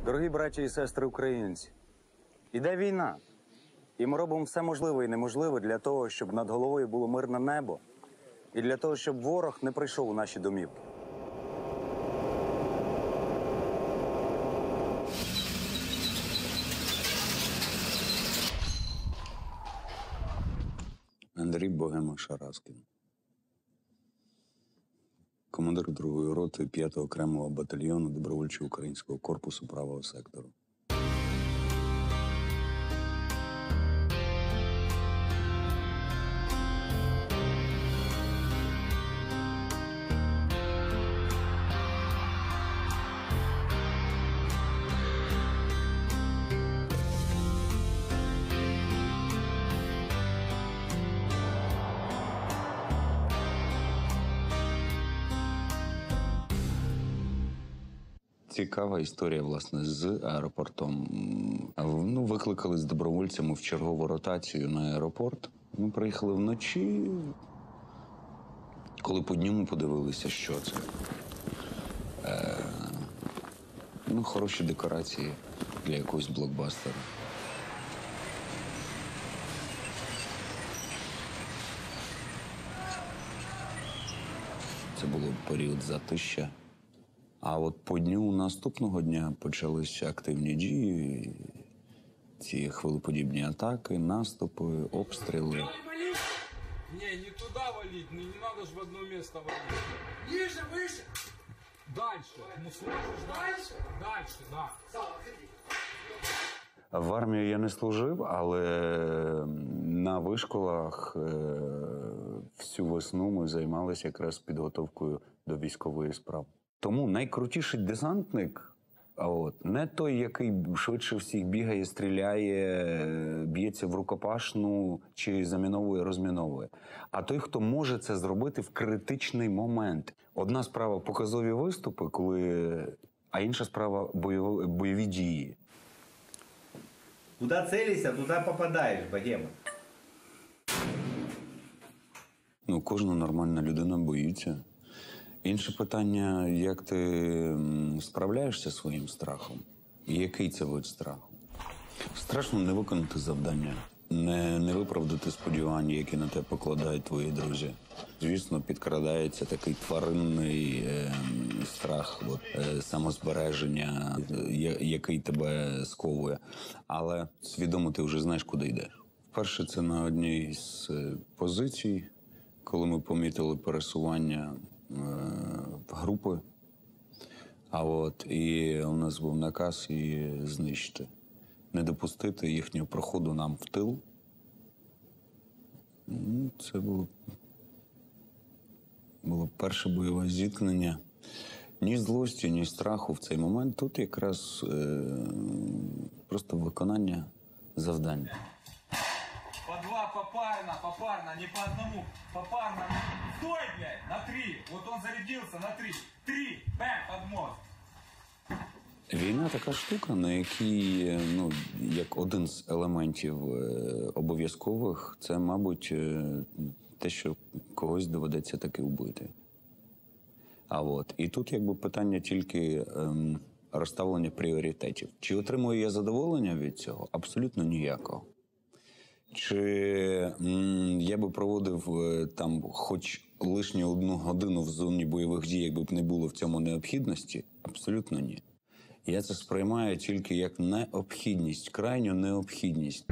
Дорогі браті і сестри українці, іде війна. І ми робимо все можливе і неможливе для того, щоб над головою було мирне небо. І для того, щоб ворог не прийшов у наші домівки. Андрій Богема Шараскін. Командир 2-ї роти 5-го окремого батальйону добровольчого українського корпусу правого сектору. Цікава історія, власне, з аеропортом. Викликали з добровольцями в чергову ротацію на аеропорт. Ми приїхали вночі, коли по дню ми подивилися, що це. Хороші декорації для якогось блокбастера. Це було період затища. А от по дню наступного дня почалися активні дії, ці хвилеподібні атаки, наступи, обстріли. Не, не туда валить, не надо ж в одно место валить. Ниже, выше. Дальше. Ну, слышишь, дальше? Дальше, да. В армії я не служив, але на вишколах всю весну ми займалися якраз підготовкою до військової справи. Тому найкрутіший десантник, не той, який швидше всіх бігає, стріляє, б'ється в рукопашну чи заміновує, розміновує, а той, хто може це зробити в критичний момент. Одна справа – показові виступи, а інша справа – бойові дії. Куда целишься, туда попадаешь, Богема. Кожна нормальна людина боїться. Інше питання, як ти справляєшся зі своїм страхом? І який це вид страху? Страшно не виконати завдання, не виправдати сподівання, які на тебе покладають твої друзі. Звісно, підкрадається такий тваринний страх, самозбереження, який тебе сковує. Але свідомо ти вже знаєш, куди йдеш. Вперше це на одній з позицій, коли ми помітили пересування групи, і у нас був наказ її знищити. Не допустити їхнього проходу нам в тил. Це було перше бойове зіткнення. Ні злості, ні страху в цей момент. Тут якраз просто виконання завдання. По два, попарно, не по одному, попарно. Стой, блядь, на 3. Вот он зарядился на 3. 3, бэм, под мост. Війна така штука, на якій, як один з елементів обов'язкових, це, мабуть, те, що когось доведеться таки вбити. І тут питання тільки розставлення пріоритетів. Чи отримую я задоволення від цього? Абсолютно ніякого. Чи я би проводив там хоч лишню 1 годину в зоні бойових дій, якби б не було в цьому необхідності? Абсолютно ні. Я це сприймаю тільки як необхідність, крайню необхідність.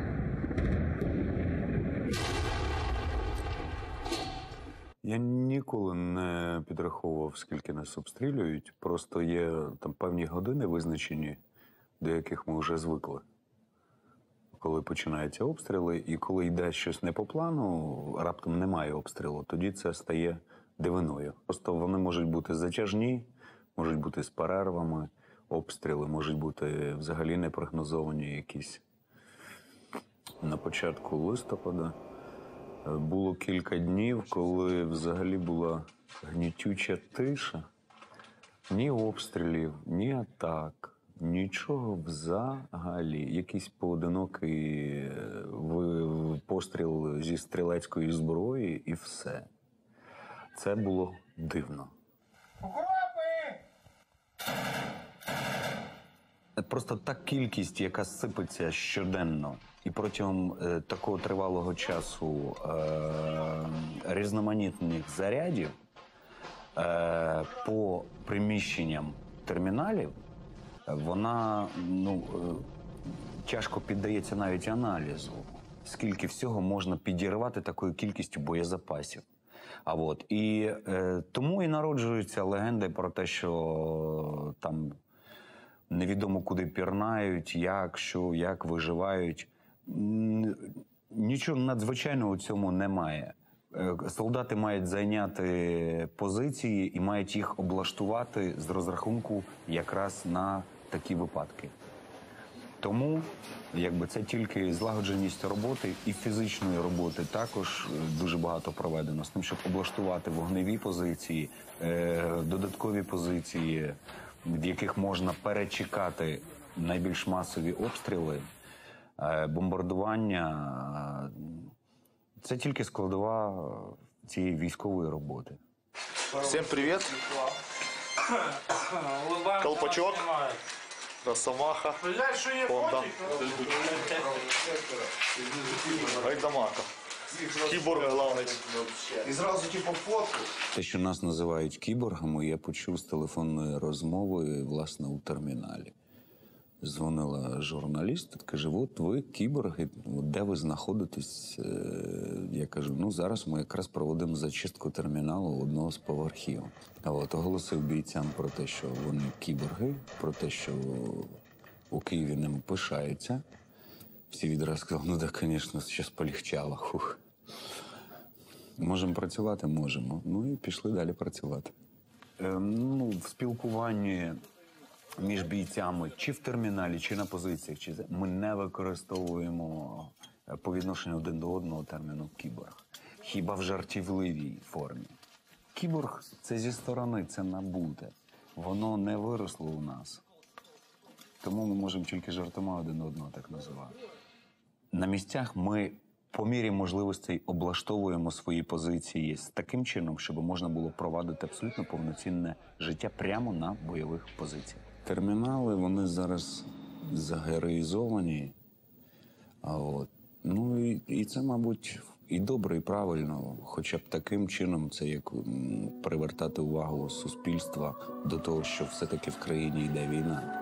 Я ніколи не підраховував, скільки нас обстрілюють. Просто є там певні години визначені, до яких ми вже звикли. Коли починаються обстріли, і коли йде щось не по плану, раптом немає обстрілу, тоді це стає дивиною. Просто вони можуть бути затяжні, можуть бути з перервами, обстріли можуть бути взагалі непрогнозовані якісь. На початку листопада було кілька днів, коли взагалі була гнітюча тиша. Ні обстрілів, ні атак. Нічого взагалі. Якийсь поодинокий постріл зі стрілецької зброї і все. Це було дивно. Укропи! Просто та кількість, яка сипеться щоденно, і протягом такого тривалого часу різноманітних зарядів по приміщенням терміналів, вона тяжко піддається навіть аналізу, скільки всього можна підірвати такою кількістю боєзапасів. Тому і народжуються легенди про те, що там невідомо куди пірнають, як виживають. Нічого надзвичайного у цьому немає. Солдати мають зайняти позиції і мають їх облаштувати з розрахунку якраз на такі випадки. Тому це тільки злагодженість роботи і фізичної роботи також дуже багато проведено з тим, щоб облаштувати вогневі позиції, додаткові позиції, в яких можна перечекати найбільш масові обстріли, бомбардування. Це тільки складова цієї військової роботи. Всем привет. Колпачок. Росомаха. Honda. Гайдамака. Кіборг главний. І зразу фотку. Те, що нас називають кіборгами, я почув з телефонної розмови, власне, у терміналі. Дзвонила журналіст, каже, от ви кіборги, де ви знаходитесь? Я кажу, зараз ми якраз проводимо зачистку терміналу одного з поверхів. Оголосив бійцям про те, що вони кіборги, про те, що у Києві ними пишаються. Всі відразу сказали, так, звісно, щось полегчало. Хух. Можемо працювати? Можемо. І пішли далі працювати. В спілкуванні між бійцями, чи в терміналі, чи на позиціях, ми не використовуємо по відношенню один до одного терміну «кіборг». Хіба в жартівливій формі. Кіборг – це зі сторони, це набуте. Воно не виросло у нас. Тому ми можемо тільки жартома один одного так називати. На місцях ми по мірі можливостей облаштовуємо свої позиції з таким чином, щоб можна було провадити абсолютно повноцінне життя прямо на бойових позиціях. Термінали, вони зараз загероїзовані. І це, мабуть, і добре, і правильно. Хоча б таким чином це як привертати увагу суспільства до того, що все-таки в країні йде війна.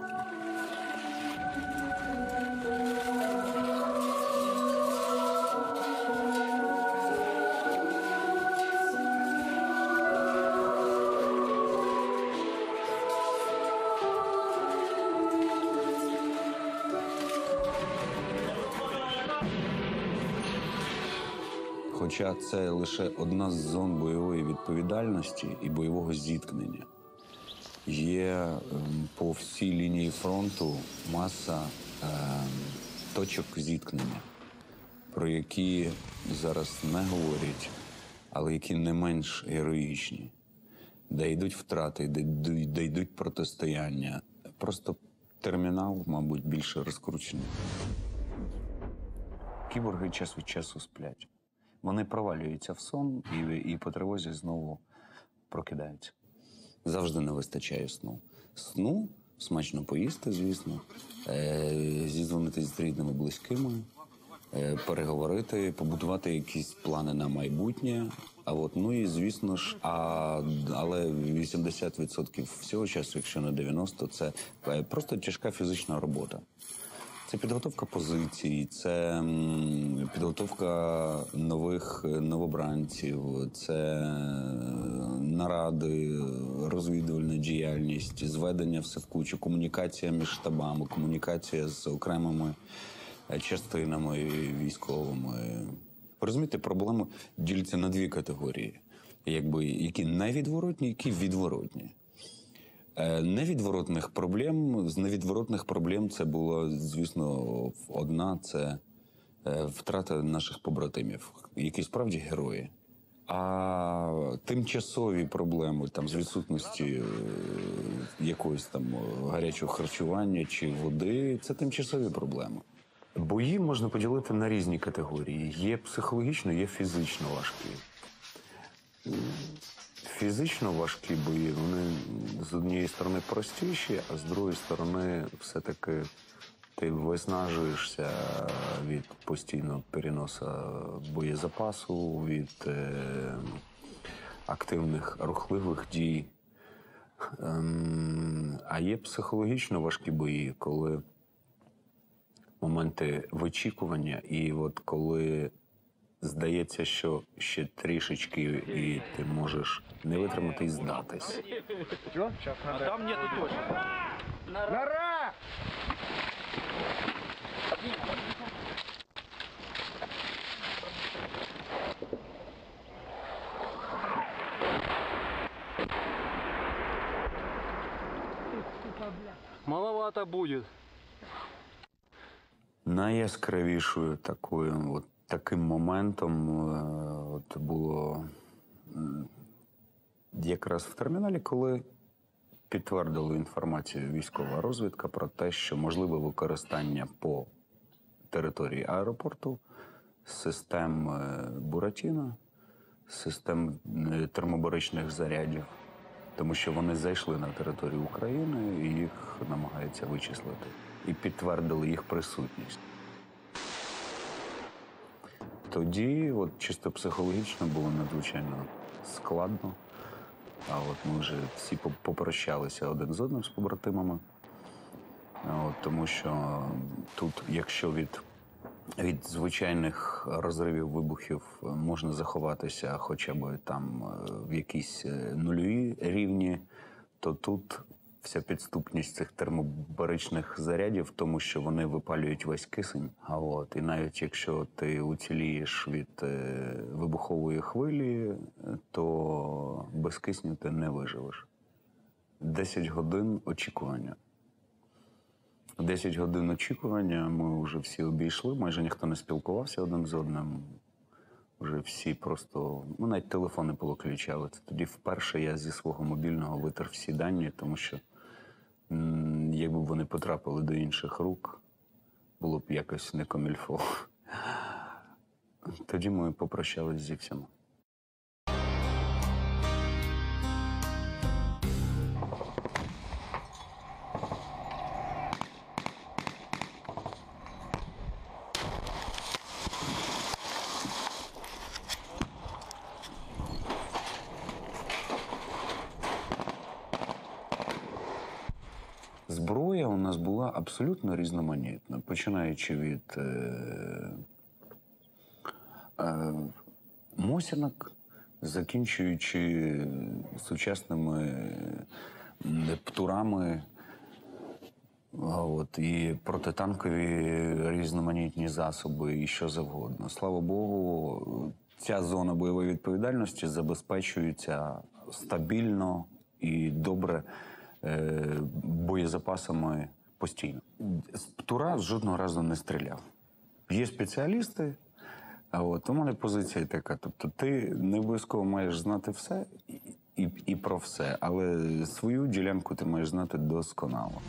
Хоча це лише одна з зон бойової відповідальності і бойового зіткнення. Є по всій лінії фронту маса точок зіткнення, про які зараз не говорять, але які не менш героїчні, де йдуть втрати, де йдуть протистояння. Просто термінал, мабуть, більше розкручений. Кіборги час від часу сплять. Вони провалюються в сон і по тривозі знову прокидаються. Завжди не вистачає сну. Сну, смачно поїсти, звісно, зідзвонитись з рідними, близькими, переговорити, побудувати якісь плани на майбутнє. І, звісно ж, але 80% всього часу, якщо не 90%, це просто тяжка фізична робота. Це підготовка позицій, це підготовка нових новобранців, це наради, розвідувальна діяльність, зведення все в кучу, комунікація між штабами, комунікація з окремими частинами військовими. Розумієте, проблеми діляться на дві категорії, які невідворотні, які відворотні. З невідворотних проблем це було, звісно, одна – це втрата наших побратимів, які справді герої. А тимчасові проблеми з відсутності якогось гарячого харчування чи води – це тимчасові проблеми. Бої можна поділити на різні категорії. Є психологічно, є фізично важкі. фізично важкі бої, вони з однієї сторони простіші, а з другої сторони все-таки ти виснажуєшся від постійного переносу боєзапасу, від активних рухливих дій. А є психологічно важкі бої, коли моменти вичікування, і от коли здається, що ще трішечки, і ти можеш не витримати і здатись. А там нету точно. Маловато будет. Найяскравішою таким моментом було якраз в терміналі, коли підтвердили інформацію військова розвідка про те, що можливе використання по території аеропорту систем Буратіно, систем термобаричних зарядів, тому що вони зайшли на територію України і їх намагаються вичислити. І підтвердили їх присутність. Тоді, чисто психологічно, було надзвичайно складно. А ми вже всі попрощалися один з одним з побратимами. Тому що тут, якщо від звичайних розривів, вибухів можна заховатися хоча б там в якійсь нульовій рівні, то тут вся підступність цих термобаричних зарядів в тому, що вони випалюють весь кисень. І навіть якщо ти уцілієш від вибухової хвилі, то без кисню ти не виживеш. 10 годин очікування. 10 годин очікування ми вже всі обійшли, майже ніхто не спілкувався один з одним. Вже всі просто, навіть телефони повиключали. Це тоді вперше я зі свого мобільного витер всі дані, тому що якби вони потрапили до інших рук, було б якось не комільфо. Тоді ми попрощались зі всіма. Зброя у нас була абсолютно різноманітна, починаючи від мосінок, закінчуючи сучасними птурами, і протитанкові різноманітні засоби, і що завгодно. Слава Богу, ця зона бойової відповідальності забезпечується стабільно і добре боєзапасами постійно. З птура жодного разу не стріляв. Є спеціалісти, у мене позиція така. Тобто ти не обов'язково маєш знати все і про все, але свою ділянку ти маєш знати досконало.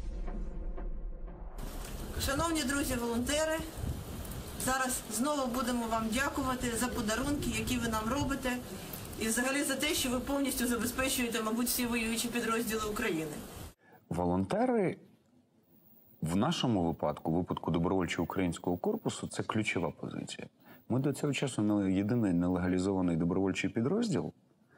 Шановні друзі-волонтери, зараз знову будемо вам дякувати за подарунки, які ви нам робите, і взагалі за те, що ви повністю забезпечуєте, мабуть, всі воюючі підрозділи України. Волонтери в нашому випадку добровольчого українського корпусу, це ключова позиція. Ми до цього часу єдиний нелегалізований добровольчий підрозділ,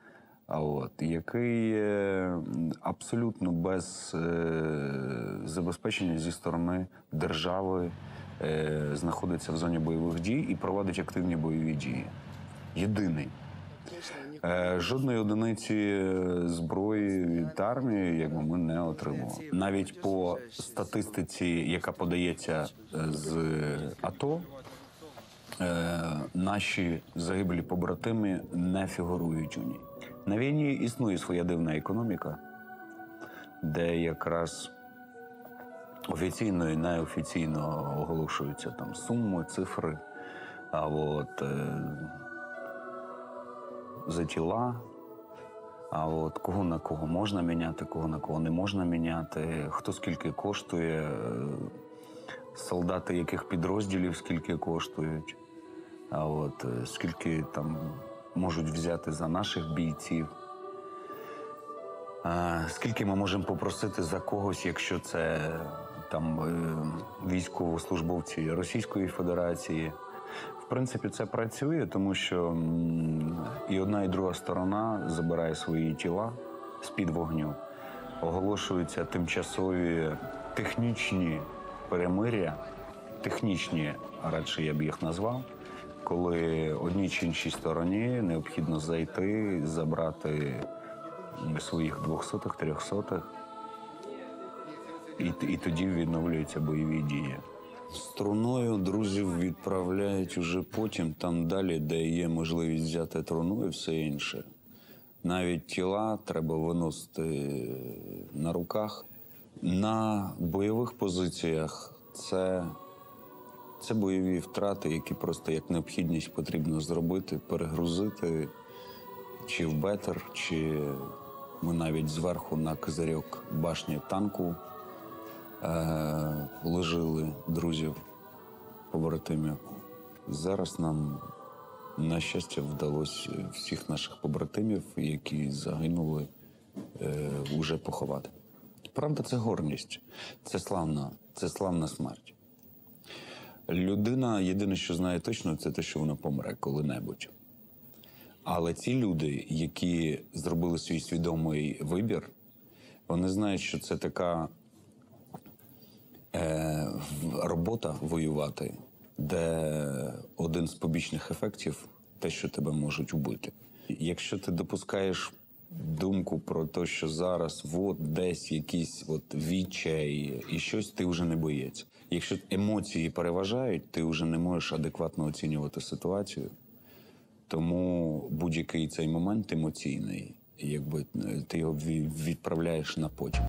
який абсолютно без забезпечення зі сторони держави знаходиться в зоні бойових дій і проводить активні бойові дії. Єдиний. Жодної одиниці зброї від армії ми не отримували. Навіть по статистиці, яка подається з АТО, наші загиблі побратими не фігурують у ній. На війні існує своя дивна економіка, де якраз офіційно і неофіційно оголошуються там суми, цифри, за тіла, кого на кого можна міняти, кого на кого не можна міняти, хто скільки коштує, солдати яких підрозділів скільки коштують, скільки там можуть взяти за наших бійців. Скільки ми можемо попросити за когось, якщо це там військовослужбовці Російської Федерації? В принципі, це працює, тому що і одна, і друга сторона забирає свої тіла з-під вогню. Оголошуються тимчасові технічні перемир'я, технічні, радше я б їх назвав, коли одній чи іншій стороні необхідно зайти, забрати своїх 200-х, 300-х, і тоді відновлюються бойові дії. Струною друзів відправляють уже потім, там далі, де є можливість взяти труну і все інше. Навіть тіла треба виносити на руках. На бойових позиціях це бойові втрати, які просто як необхідність потрібно зробити, перегрузити чи в бетер, чи ми навіть зверху на козирьок башні танку ложили друзів, побратимів. Зараз нам, на щастя, вдалося всіх наших побратимів, які загинули, уже поховати. Правда, це гордість, це славна смерть. Людина єдине, що знає точно, це те, що вона помре коли-небудь. Але ці люди, які зробили свій свідомий вибір, вони знають, що це така робота воювати, де один з побічних ефектів – те, що тебе можуть убити. Якщо ти допускаєш думку про те, що зараз десь якийсь відчай і щось, ти вже не боєць. Якщо емоції переважають, ти вже не можеш адекватно оцінювати ситуацію. Тому будь-який цей момент емоційний, якби ти його відправляєш на потім.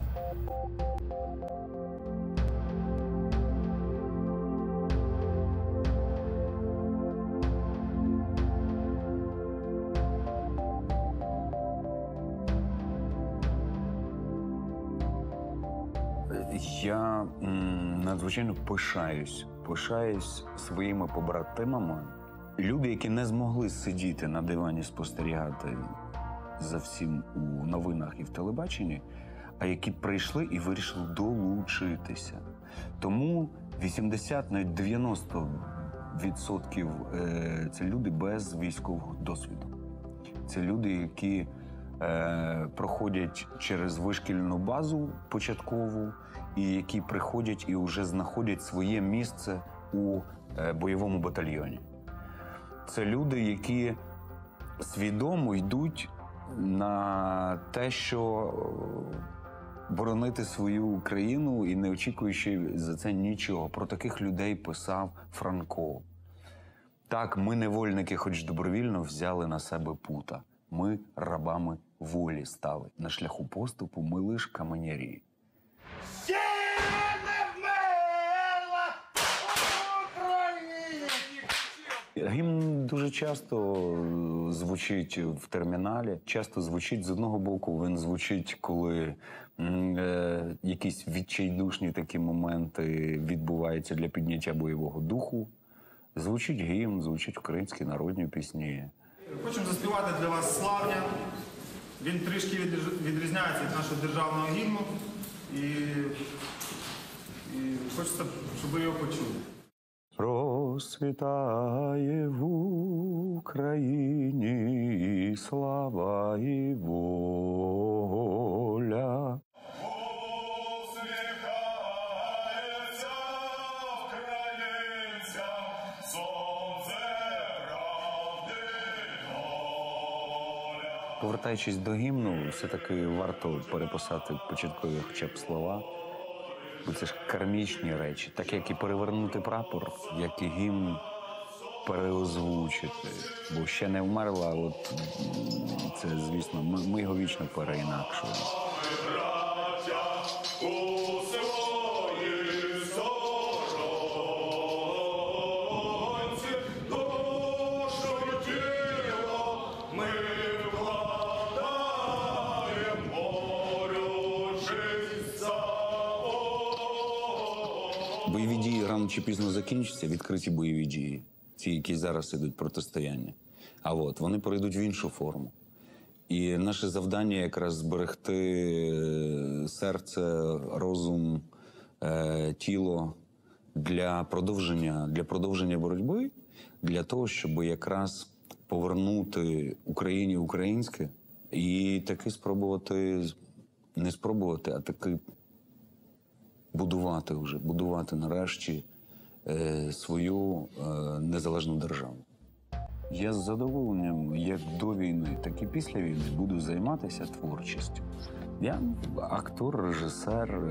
Я надзвичайно пишаюсь своїми побратимами. Люди, які не змогли сидіти на дивані, спостерігати за всім у новинах і в телебаченні, а які прийшли і вирішили долучитися. Тому 80, навіть 90% це люди без військового досвіду. Це люди, які проходять через вишкільну базу початкову, і які приходять і вже знаходять своє місце у бойовому батальйоні. Це люди, які свідомо йдуть на те, що боронити свою країну і не очікуючи за це нічого. Про таких людей писав Франко. Так, ми невольники, хоч добровільно взяли на себе пута. Ми рабами волі стали. На шляху поступу ми лиш каменярі. Гімн дуже часто звучить в терміналі, часто звучить з одного боку, він звучить, коли якісь відчайдушні такі моменти відбуваються для підняття бойового духу. Звучить гімн, звучать українські народні пісні. Хочемо заспівати для вас слав'я. Він трішки відрізняється від нашого державного гімну. І хочеться, щоб ви його почули. Розцвітає в Україні слава і воля. Повертаючись до гімну, все-таки варто переписати початкові хоча б слова. Бо це ж кармічні речі. Так як і перевернути прапор, як і гімн переозвучити. Бо ще не вмерла, а от це, звісно, ми його вічно переінакшуємо. Бойові дії рано чи пізно закінчаться, відкриті бойові дії, ті, які зараз ідуть протистояння. А вони перейдуть в іншу форму. І наше завдання якраз зберегти серце, розум, тіло для продовження боротьби, для того, щоб якраз повернути Україні українське і таки спробувати, не спробувати, а таки будувати нарешті свою незалежну державу. Я з задоволенням, як до війни, так і після війни, буду займатися творчістю. Я актор, режисер,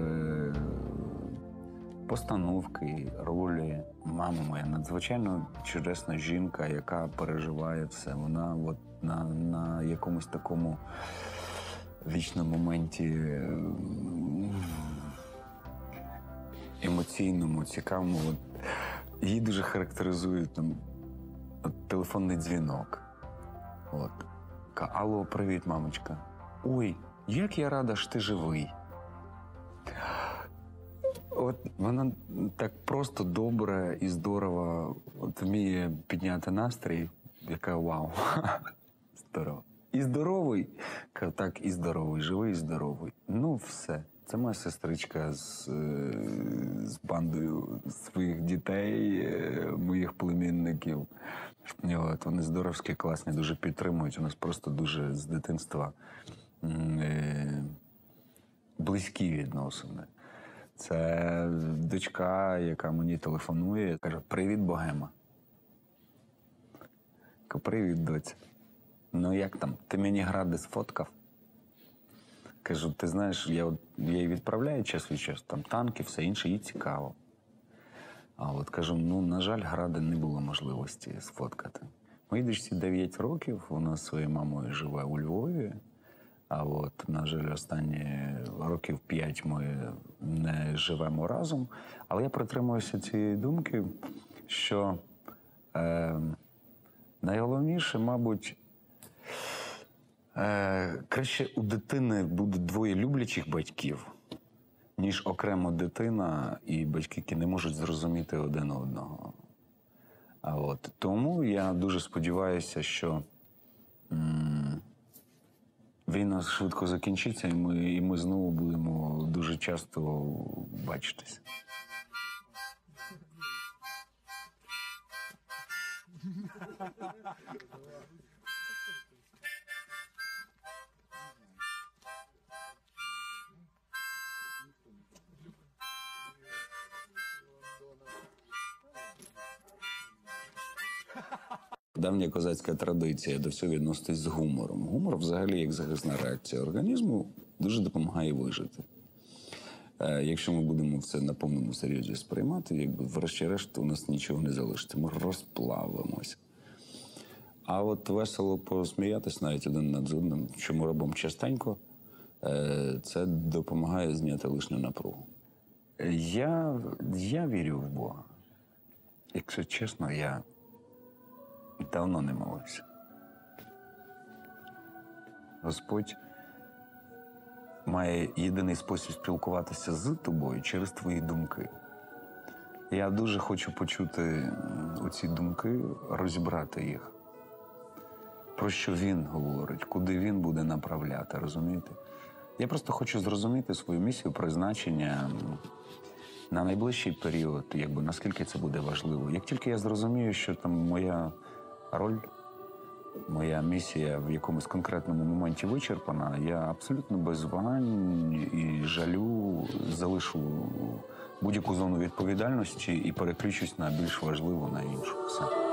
постановки, ролі. Мама моя надзвичайно чудесна жінка, яка переживає все. Вона от на якомусь такому вічному моменті емоційному, цікавому. От, її дуже характеризує там телефонний дзвінок. От. Алло, привіт, мамочка. Ой, як я рада, що ти живий. От вона так просто добре і здорово от вміє підняти настрій, яка вау. Здорово. І здоровий, так і здоровий, живий і здоровий. Ну, все. Це моя сестричка з бандою своїх дітей, моїх племінників. От, вони здоровські, класні, дуже підтримують. У нас просто дуже з дитинства близькі відносини. Це дочка, яка мені телефонує, каже: «Привіт, богема». Кажу: «Привіт, доця. Ну як там? Ти мені гради сфоткав?» Кажу: «Ти знаєш, я її відправляю час від часу, там танки, все інше, їй цікаво». А от кажу: «Ну, на жаль, гради не було можливості сфоткати». Моїй дочці 9 років, вона зі своєю мамою живе у Львові. А от, на жаль, останні років 5 ми не живемо разом. Але я притримуюся цієї думки, що найголовніше, мабуть, краще у дитини буде двоє люблячих батьків, ніж окремо дитина і батьки, які не можуть зрозуміти один одного. А от, тому я дуже сподіваюся, що війна швидко закінчиться, і ми знову будемо дуже часто бачитись. Давня козацька традиція до всього відноситись з гумором. Гумор взагалі, як захисна реакція організму, дуже допомагає вижити. Якщо ми будемо все на повному серйозі сприймати, якби врешті-решт у нас нічого не залишиться, ми розплавимося. А от весело посміятись навіть один над одним, що ми робимо частенько, це допомагає зняти лишню напругу. Я вірю в Бога. Якщо чесно, я давно не молився. Господь має єдиний спосіб спілкуватися з тобою через твої думки. Я дуже хочу почути оці думки, розібрати їх. Про що він говорить, куди він буде направляти, розумієте? Я просто хочу зрозуміти свою місію, призначення на найближчий період, якби наскільки це буде важливо. Як тільки я зрозумію, що там моя роль, моя місія в якомусь конкретному моменті вичерпана, я абсолютно без вагань і жалю залишу будь-яку зону відповідальності і переключусь на більш важливу, на іншу. Все.